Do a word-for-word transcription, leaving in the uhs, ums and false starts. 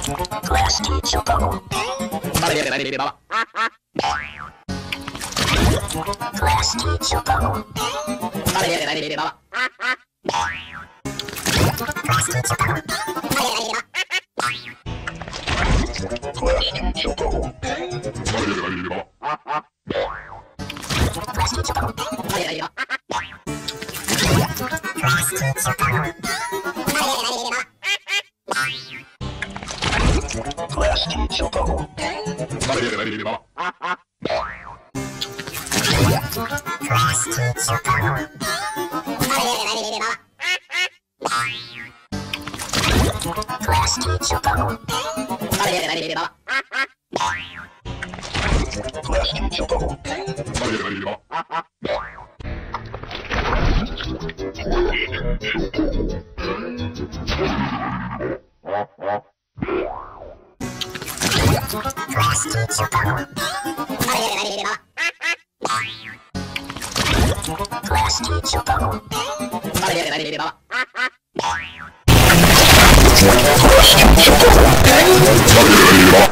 Class teacher bubble. Class teacher bubble. Class teacher bubble. Class teacher bubble. Class teacher bubble. Class teacher bubble. Class teacher bubble. Class teacher bubble. Class teacher bubble. Class teacher bubble. Class teacher bubble. Class teacher bubble. Class teacher bubble.